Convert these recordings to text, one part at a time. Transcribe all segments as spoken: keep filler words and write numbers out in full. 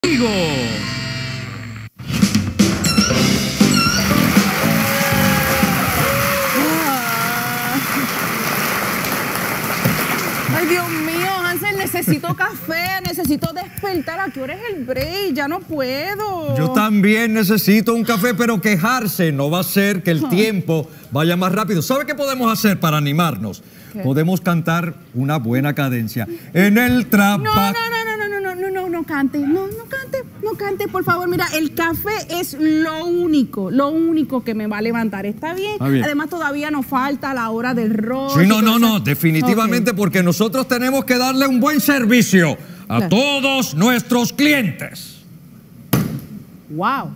Ay, Dios mío, Hansel, necesito café, necesito despertar. ¿A qué hora es el break? Ya no puedo. Yo también necesito un café, pero quejarse no va a hacer que el tiempo vaya más rápido. ¿Sabe qué podemos hacer para animarnos? ¿Qué? Podemos cantar una buena cadencia. En el trapa... No, no, no, no, no, no, no, no, no cante, no, no cante, no cante, por favor. Mira, el café es lo único, lo único que me va a levantar. ¿Está bien? Está bien. Además, todavía nos falta la hora del rock. Sí, no, no, no, definitivamente, okay. Porque nosotros tenemos que darle un buen servicio a claro. todos nuestros clientes. Wow.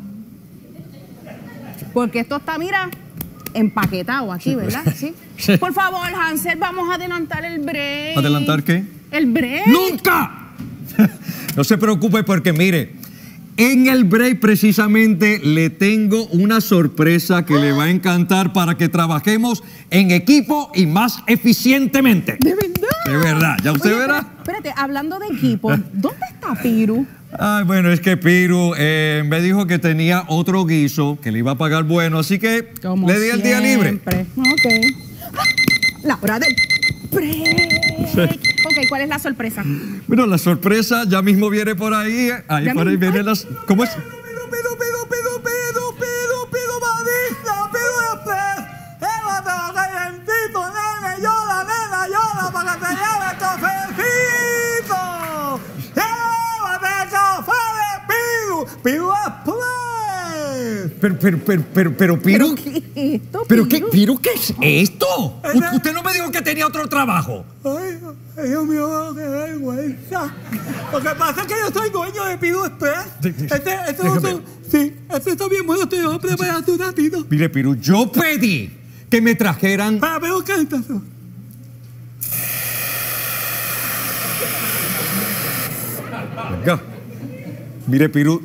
Porque esto está, mira, empaquetado aquí, sí, ¿verdad? Sí. Sí. Por favor, Hansel, vamos a adelantar el break. ¿Adelantar qué? El break. ¡Nunca! No se preocupe porque, mire, en el break precisamente le tengo una sorpresa que le va a encantar para que trabajemos en equipo y más eficientemente. ¿De verdad? De verdad, ya usted Oye, verá. Espérate, hablando de equipo, ¿dónde está Piru? Ay, bueno, es que Piru eh, me dijo que tenía otro guiso, que le iba a pagar bueno, así que Como le di el día libre. Ok. La hora del break. Sí. Ok, ¿cuál es la sorpresa? Bueno, la sorpresa ya mismo viene por ahí. Ahí por ahí vienen las... ¿Cómo es? Pido, pido, pido, pido, pido, pido, pido, barista, pido express. Llévatelo calentito, nene, yola, nena, yola, para que te lleve el cafecito. Llévate el café de Pido, Pido express. Pero, pero, pero, pero, pero, Piru... ¿Pero qué es esto, ¿Pero Piru? qué, Piru, qué es esto? U usted no me dijo que tenía otro trabajo. Ay, Dios mío, qué vergüenza. Lo que pasa es que yo soy dueño de Pido Express. Este, este no son, sí, este está bien bueno, estoy yo preparando un ratito. Mire, Piru, yo pedí que me trajeran... Para, pero ¿qué es eso? Venga. Mire, Piru...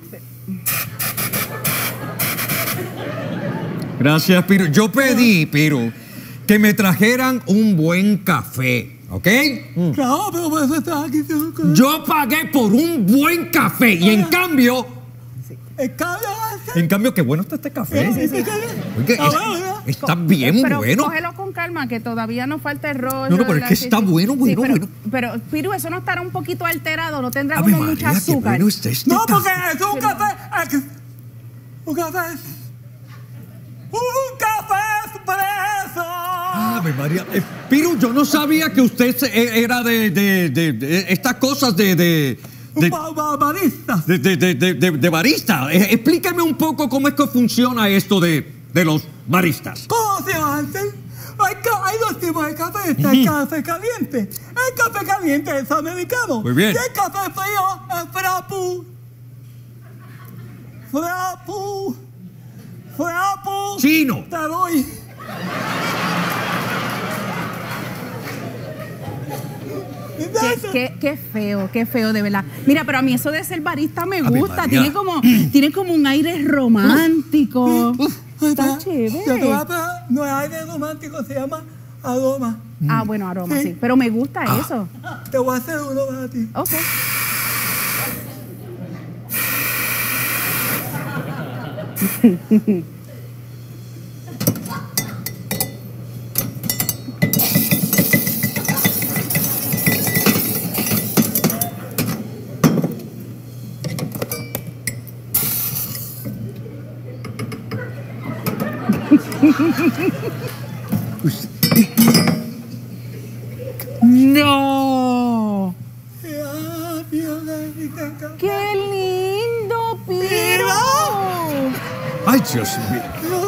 Gracias, Piru. Yo pedí, Piru, que me trajeran un buen café, ¿ok? Mm. Claro, pero por eso estás aquí. Yo pagué por un buen café y en cambio... ¿En cambio? En cambio, qué bueno está este café. Sí, sí, sí. Oye, es, está bien pero bueno. Cógelo con calma, que todavía nos falta el rollo. No, no, pero es que está bueno, bueno, sí, pero, bueno. pero, Piru, eso no estará un poquito alterado, no tendrá Ave como María, mucha azúcar. Qué bueno está este no, porque café. es un café... Un café... ¡Un café expreso! Ave María. Eh, Piru, yo no sabía que usted era de, de, de, de estas cosas de... de De, ba barista. De, de, de, de, de, de barista. Eh, explíqueme un poco cómo es que funciona esto de, de los baristas. ¿Cómo se hacen? Hay, hay dos tipos de café. Está el café caliente. El café caliente es americano. Muy bien. Y el café frío es frappu. Frappu. Frappu. Chino. Te doy. Qué, qué, qué feo, qué feo, de verdad. Mira, pero a mí eso de ser barista me gusta. Tiene como, tiene como un aire romántico. Uf, está chévere. No es aire romántico, se llama aroma. Ah, bueno, aroma, sí. sí. Pero me gusta ah. eso. Te voy a hacer uno para ti. Ok. ¡No! ¡Qué lindo, Piru! ¡Ay, Dios mío!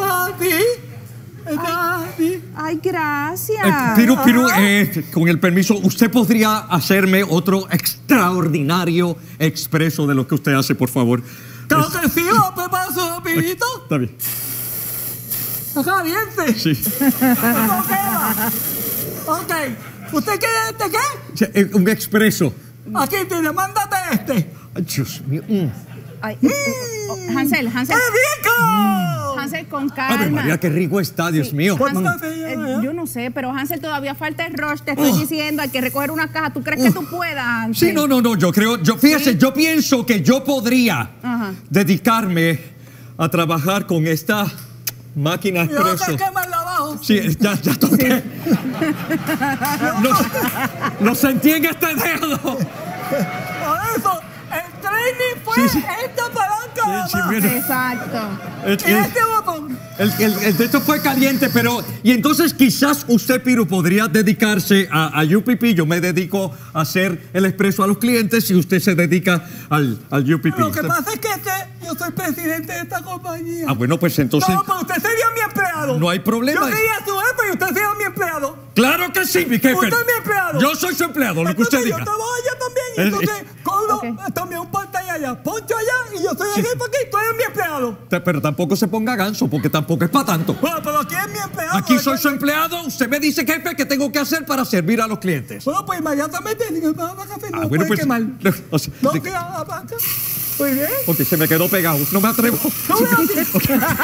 ¡Ay, gracias! Eh, Piru, Piru, eh, con el permiso, ¿usted podría hacerme otro extraordinario expreso de lo que usted hace, por favor? Claro que sí, ¿lo preparo rapidito? Está bien. ¿Está caliente? Sí. ¿Cómo queda? Ok. ¿Usted quiere este qué? Sí, un expreso. Aquí tiene, mándate este. Ay, Dios mío. Mm. Ay, mm. oh, Hansel, Hansel. ¡Qué rico! Mm. Hansel, con A calma. ver, María, qué rico está, Dios Sí. mío. Hansel, eh, yo no sé, pero Hansel, todavía falta el rush. Te estoy Oh. diciendo, hay que recoger una caja. ¿Tú crees que tú puedas, Hansel? Sí, no, no, no, yo creo, yo, fíjese, Sí. yo pienso que yo podría Ajá. dedicarme a trabajar con esta máquina Y ahora expreso. te quema el abajo. Sí, ya, ya toqué. Lo, lo sentí en este dedo. Por eso, el training fue Sí, sí. esta palanca. Sí, sí, nada más. mira. Exacto. El, Y el- este botón. el- el- el de esto fue caliente, pero... Y entonces quizás usted, Piru, podría dedicarse a, a U P P. Yo me dedico a hacer el expreso a los clientes y usted se dedica al, al U P P. Lo que pasa es que este, yo soy presidente de esta compañía. Ah, bueno, pues entonces... No, pero usted sería mi empleado. No hay problema. Yo sería su jefe y usted sería mi empleado. ¡Claro que sí, mi jefe! Usted es mi empleado. Yo soy su empleado, lo que usted Entonces diga. yo trabajo allá también. Y Eh, entonces cobro Ok. también un pantalla allá. Poncho allá y yo soy el jefe aquí y tú eres mi empleado. Te- Pero tampoco se ponga ganso, porque tampoco es para tanto. Bueno, pero aquí es mi empleado. Aquí soy Entonces- su empleado, usted me dice, jefe, qué tengo que hacer para servir a los clientes. Bueno, pues inmediatamente digo, "Va, va, café, no Ah, lo bueno, puede pues... quemar. o sea, No, de- que a la banca. Muy bien. ok, se me quedó pegado, no me atrevo. No, no, no.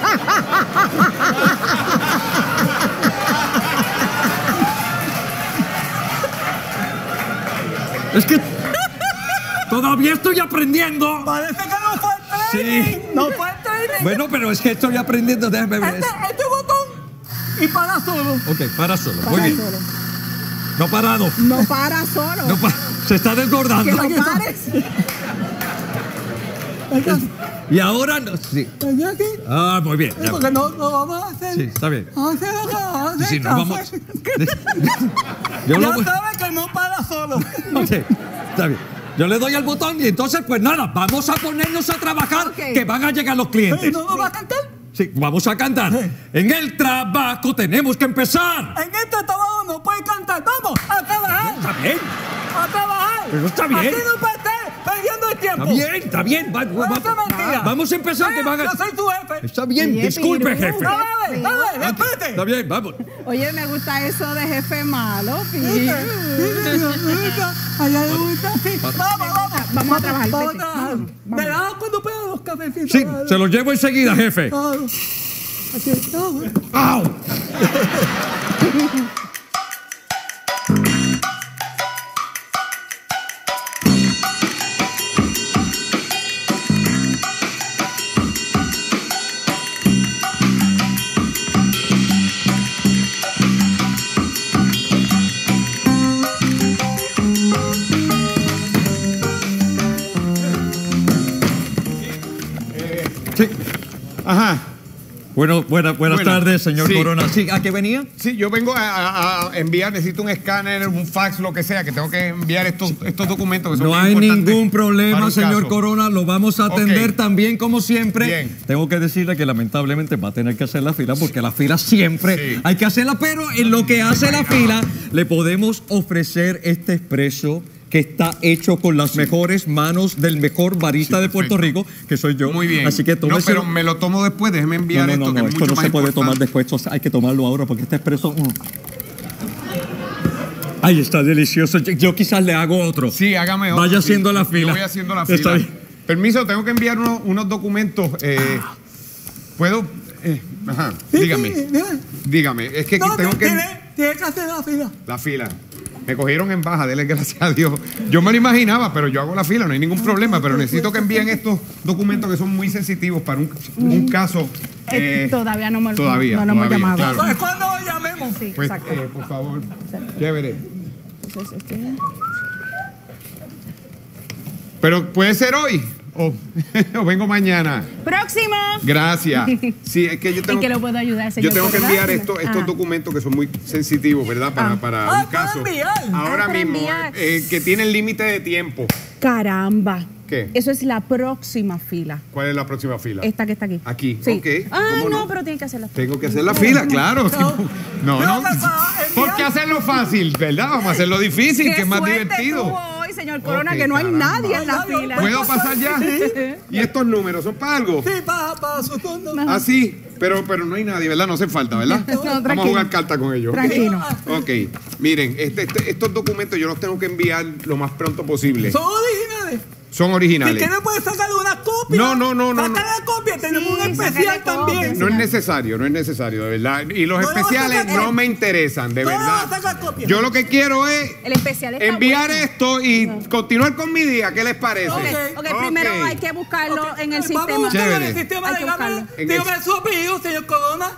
Es que todavía estoy aprendiendo. Parece que no fue el training. Sí. No fue el training. Bueno, pero es que estoy aprendiendo, déjame ver. Este, este botón y para solo. Ok, para solo, muy Para bien. solo. No parado. No para solo. No pa- se está Que desbordando. no pares. Entonces, Y ahora, no, sí. aquí, aquí. Ah, muy bien. Sí, ya. porque no, no vamos a hacer. Sí, está bien. Vamos a hacer acá, vamos a hacer Sí, no café. vamos. Yo Ya lo voy- sabe que no para solo. Ok, está bien. Yo le doy al botón y entonces, pues nada, vamos a ponernos a trabajar, Ok. que van a llegar los ¿Y clientes. no nos va a cantar? Sí, vamos a cantar. En el trabajo tenemos que empezar. En este trabajo no puede cantar. Vamos a trabajar. Está bien, A trabajar. Pero está bien. Aquí no puede estar perdiendo el tiempo. está bien, está bien. Va- va- No, eso es mentira. vamos a empezar, que van a... Yo soy tu jefe. Está bien, Oye, disculpe, Piru. jefe. No, dale, dale, Está respete. bien, vamos. Oye, me gusta eso de jefe malo, Pi. Allá le gusta. Sí. Vamos, vamos. Vamos a trabajar, Vamos a vete. trabajar. Vamos. Me das cuando pueda los cafecitos. Sí, dale. se lo llevo enseguida, jefe. Claro. Aquí estamos. ¡Au! Sí. Ajá. Bueno, buena- buenas Bueno, tardes, señor sí. Corona. Sí, ¿a qué venía? Sí, yo vengo a, a- a enviar, necesito un escáner, un fax, lo que sea, que tengo que enviar estos, estos documentos que son No muy hay importantes ningún para problema, un señor caso. Corona. Lo vamos a atender Ok. también como siempre. Bien. Tengo que decirle que lamentablemente va a tener que hacer la fila porque la fila siempre Sí. hay que hacerla, pero en lo que hace la fila le podemos ofrecer este expreso que está hecho con las mejores manos del mejor barista Sí, de Puerto perfecto. Rico, que soy yo. Muy bien. Así que No, tómeselo. pero me lo tomo después, déjeme No, enviar no, esto, no, que no, es esto mucho no más se puede tomar importante. después, esto hay que tomarlo ahora porque este expreso... mm. Ay, está delicioso. Yo, yo quizás le hago otro. Sí, hágame otro. Vaya sí. haciendo la Yo fila. voy haciendo la Está fila. bien. Permiso, tengo que enviar unos, unos documentos. eh, ¿Puedo? Eh, ajá, dígame. Sí, dime. Dígame. Es que No, tengo que... tiene, tiene que hacer la fila. La fila. Me cogieron en baja, dele gracias a Dios. Yo me lo imaginaba, pero yo hago la fila, no hay ningún problema, pero necesito que envíen estos documentos que son muy sensitivos para un, un caso. Eh, eh, todavía no me todavía, no, no hemos todavía, llamado. claro. Pues cuando lo llamemos. Sí, pues, exacto. eh, por favor, chévere. Entonces, este- Pero puede ser hoy o, o vengo mañana. Próximo. Gracias. Sí, es que yo tengo, ¿En qué lo puedo ayudar, señor yo tengo que Corona? enviar esto- estos Ah. documentos que son muy sensitivos, ¿verdad? Para, Ah. para Ah, un caso. para enviar. Ahora Ah, para mismo, enviar. eh, que tienen límite de tiempo. Caramba. ¿Qué? Eso es la próxima fila. ¿Cuál es la próxima fila? Esta que está aquí. Aquí, Sí. ok, Ah, ¿cómo no, no? pero tiene que hacerla. Tengo que hacer la fila, claro. No, no. No, para enviar- ¿Por qué hacerlo fácil, verdad? Vamos a hacerlo difícil, que es más suerte divertido. tuvo hoy, señor Corona, Ok, que no hay caramba. nadie en la Ay, ay, fila. ¿Puedo pasar ya? ¿Y estos números son para algo? Sí, para, para su turno. Ah, sí, pero, pero no hay nadie, ¿verdad? No hace falta, ¿verdad? No, Vamos a tranquilo. jugar carta con ellos. ¿ok? Tranquilo. Ok, miren, este, este- estos documentos yo los tengo que enviar lo más pronto posible. Son originales. Son Si originales. quieres puedes sacarle una copia. No, no, no, no, Sácale no. la copia, tenemos Sí, un sácale especial copia. también. No es necesario, no es necesario, de verdad. Y los No le vas a especiales sacar- no me interesan, de No le vas a verdad. sacar copia. Yo lo que quiero es El especial está enviar bueno. esto y continuar con mi día. ¿Qué les parece? Ok, Ok. ok, primero Ok. hay que buscarlo Ok, en el Vamos a sistema. buscarlo en Chévere. el sistema. Hay que Dígame, buscarlo. En dígame el- su apellido, señor Corona.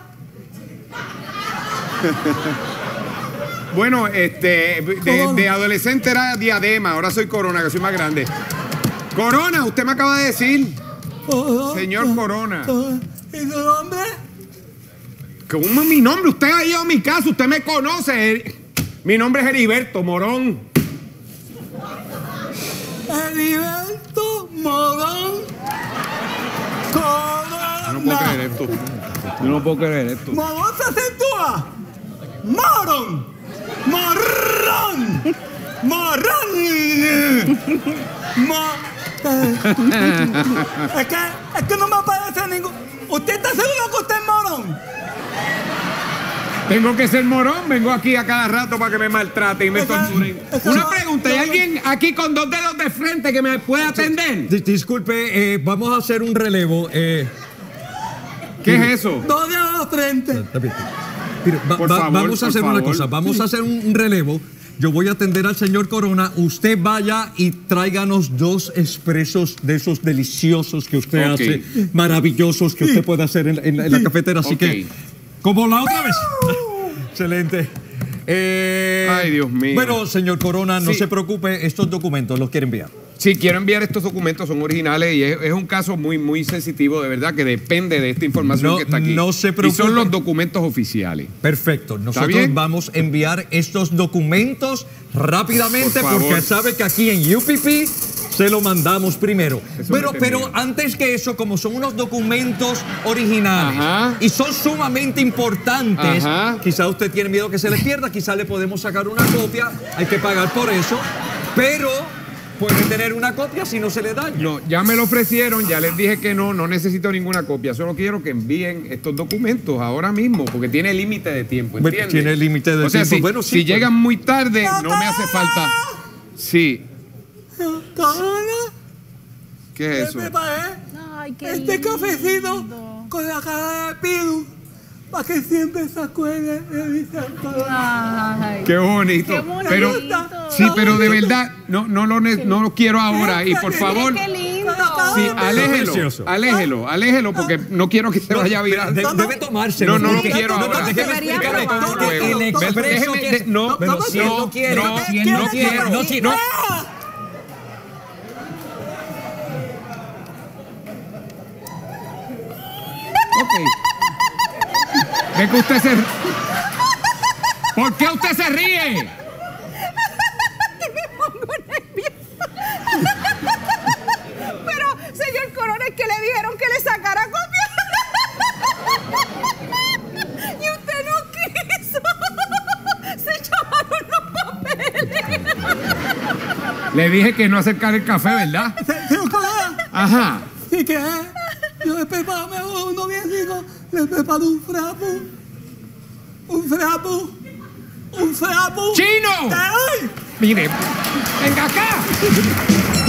Bueno, este, de, Corona. de adolescente era Diadema, ahora soy Corona, que soy más grande. Corona, usted me acaba de decir. Oh, Señor oh, Corona. oh. ¿Y su nombre? ¿Cómo es mi nombre? Usted ha ido a mi casa, usted me conoce. Mi nombre es Heriberto Morón. Heriberto Morón Corona. Yo no puedo creer esto. Yo no puedo creer esto. Morón se acentúa. Morón. Morrón. Morrón. Mo- eh. es, que, es que no me aparece ningún. ¿Usted está seguro que usted es morón? Tengo que ser morón, vengo aquí a cada rato para que me maltrate y me Esa- torturen. esa- Una pregunta, ¿hay alguien aquí con dos dedos de frente que me pueda atender? Dis- Disculpe, eh, vamos a hacer un relevo. eh, ¿Qué es eso? Dos de la frente. está bien. Mire, va- Por va- favor, vamos a por hacer una favor. cosa, vamos a hacer un, un relevo. Yo voy a atender al señor Corona. Usted vaya y tráiganos dos expresos de esos deliciosos que usted Ok. hace, maravillosos que usted puede hacer en, en la- en la cafetera. Así Ok. que, como la otra vez. Excelente. Eh, Ay, Dios mío. Bueno, señor Corona, no Sí. se preocupe, estos documentos los quiere enviar. Sí, quiero enviar estos documentos, son originales y es, es un caso muy, muy sensitivo, de verdad, que depende de esta información No- que está aquí. no se Y preocupe. son los documentos oficiales. Perfecto. Nosotros bien? vamos a enviar estos documentos rápidamente Por favor. porque sabe que aquí en U P P se lo mandamos primero. Eso Pero, me pero temía. antes que eso, como son unos documentos originales Ajá. y son sumamente importantes, Ajá. quizá usted tiene miedo que se le pierda, quizá le podemos sacar una copia, hay que pagar por eso, pero puede tener una copia si no se le daña. No, ya me lo ofrecieron, ya les dije que no, no necesito ninguna copia, solo quiero que envíen estos documentos ahora mismo, porque tiene límite de tiempo, Bueno, ¿entiendes? tiene límite de o sea, tiempo. Si, Bueno, sí, si pues. llegan muy tarde, no me hace falta. Sí, Corona. ¿qué es eso? Me preparé Ay, qué este lindo. cafecito con la cara de Piru para que siempre se acuerde de mi santo. Ay. Qué bonito. Qué bonito. Pero, sí, pero de verdad, no, no, lo, ne- no lo quiero ahora. Y por favor, Qué lindo. sí, aléjelo, Precioso. aléjelo, aléjelo, porque no quiero que se vaya a virar. De- debe tomárselo. No, no lo porque- quiero no, no, ahora. déjeme Debería explicarle probarlo. que el Luego. expreso Déjeme- que- de- no, pero no, si él no quiere, no, si él no no quiere, quiero. no, si- No. Ok. Ve que usted se... ¿Por qué usted se ríe? Pero, señor Corona, es que le dijeron que le sacara copia. Y usted no quiso. Se echaron los papeles. Le dije que no acercar el café, ¿verdad? Señor Corona. Ajá. ¿Y qué? Yo le preparo me hago uno bien rico. Le preparo un frapu. Un frapu. Un frapu. ¡Chino! ¡Ay! Mire, venga acá.